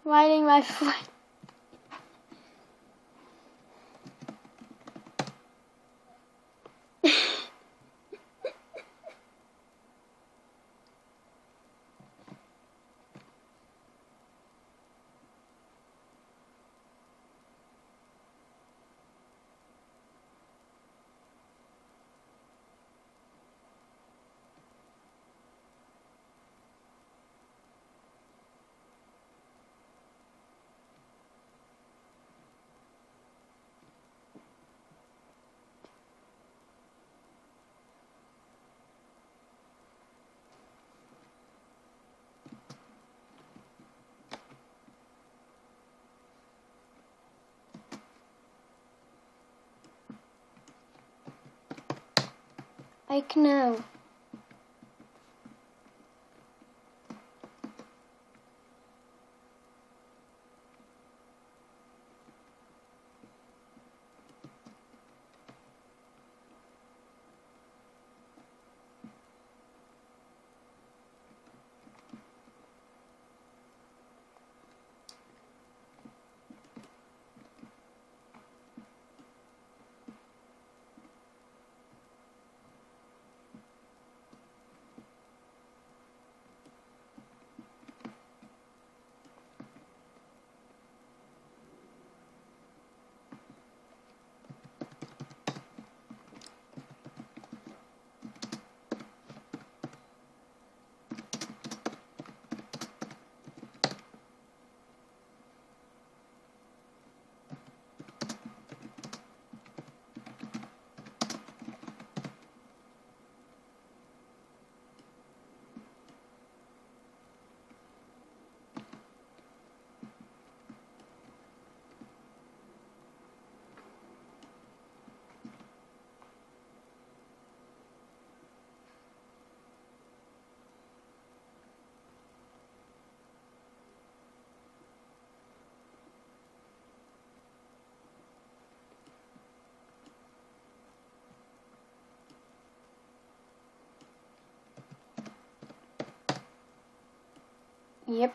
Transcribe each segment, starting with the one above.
riding my foot. I know. Yep.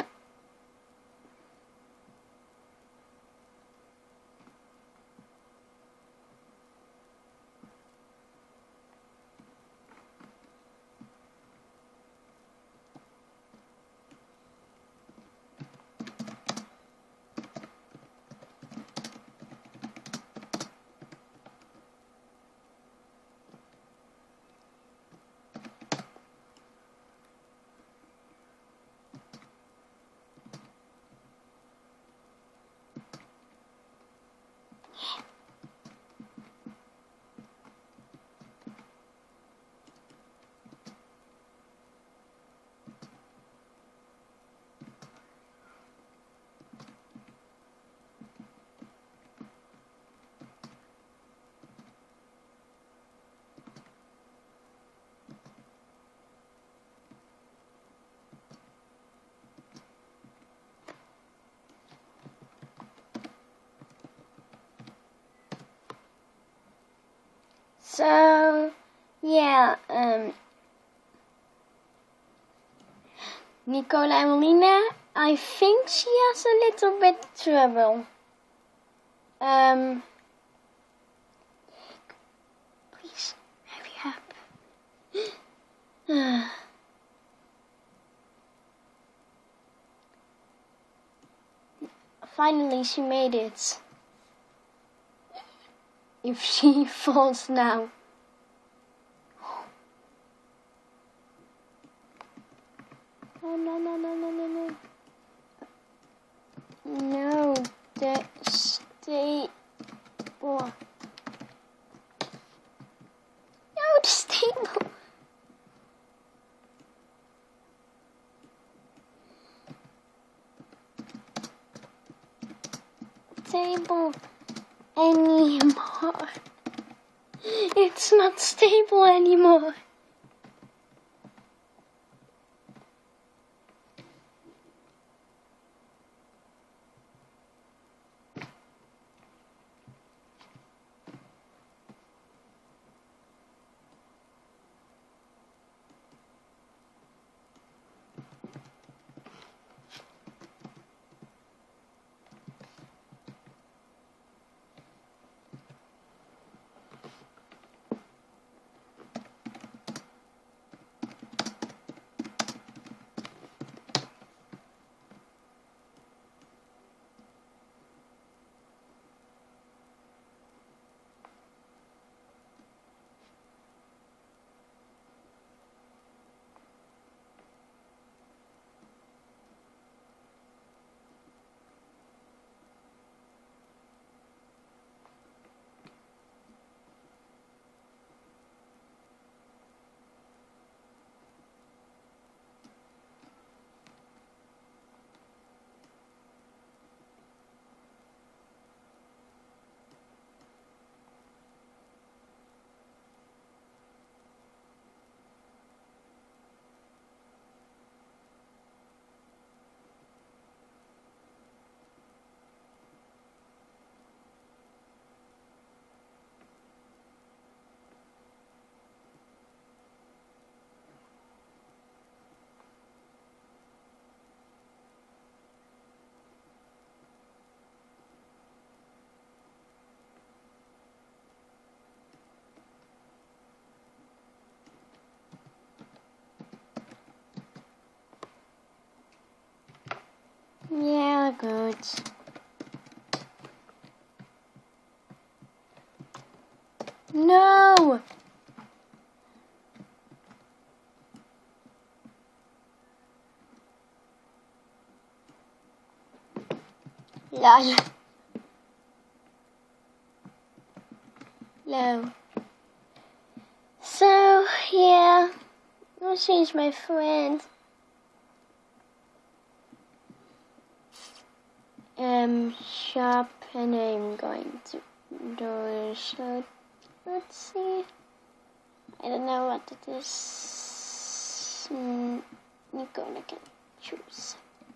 So, yeah, NikolaEwelina, I think she has a little bit of trouble. Please, hurry up. Finally, she made it. If she falls now. Oh, no, no, no, no, no, no. No, the stable. No, the stable. Stable anymore. It's not stable anymore. Lol. No. So, yeah. She's my friend. Shop, and I'm going to do so. Let's see. I don't know what it is. Nikola can choose.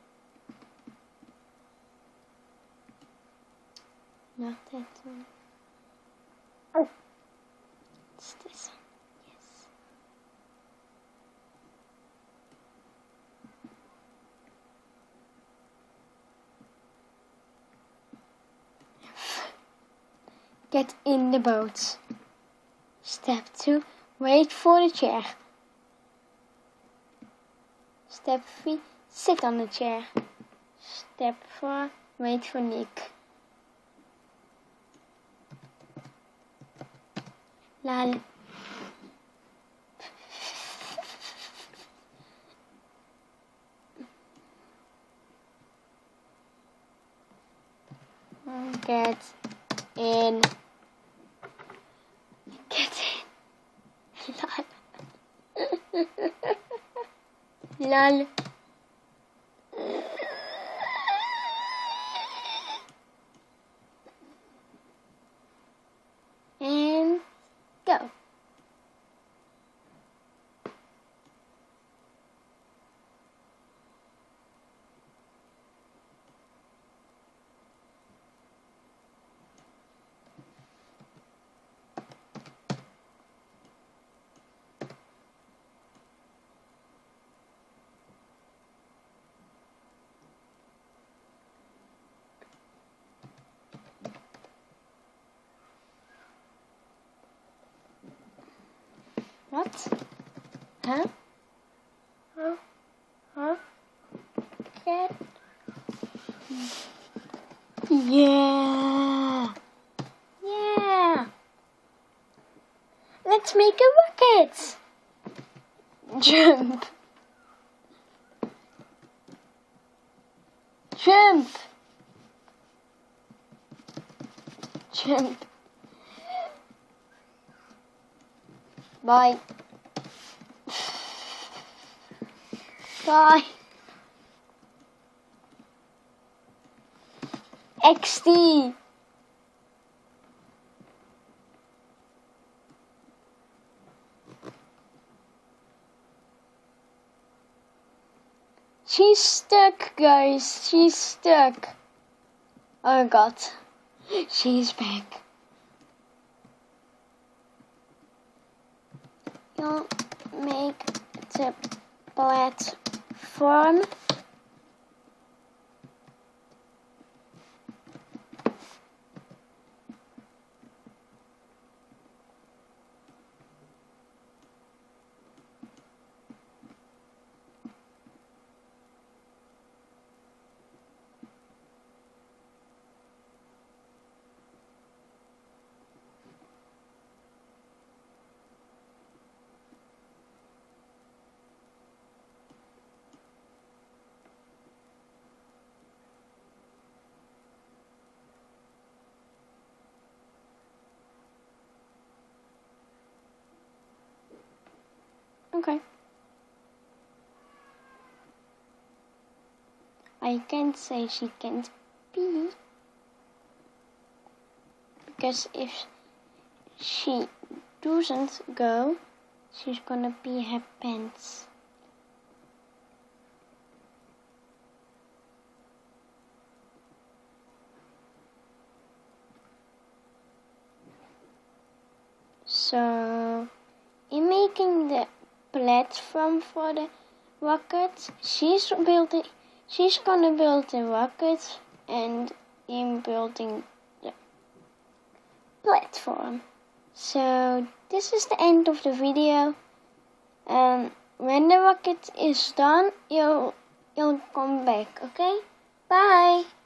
Not that one. Oh, it's this one. Yes. Get in the boat. Step 2. Wait for the chair. Step 3. Sit on the chair. Step 4. Wait for Nick. Lol. Get in. Get in. Lol. Lol. And go. What? Huh? Huh? Get. Yeah. Yeah. Let's make a rocket. Jump. Jump. Jump. Bye. Bye. XD. She's stuck, guys. She's stuck. Oh god. She's back. You'll make the platform. Okay. I can't say she can't be, because if she doesn't go, she's gonna pee her pants. So, in making the platform for the rocket, she's gonna build the rocket, and in building the platform. So this is the end of the video. When the rocket is done, you'll come back, okay? Bye.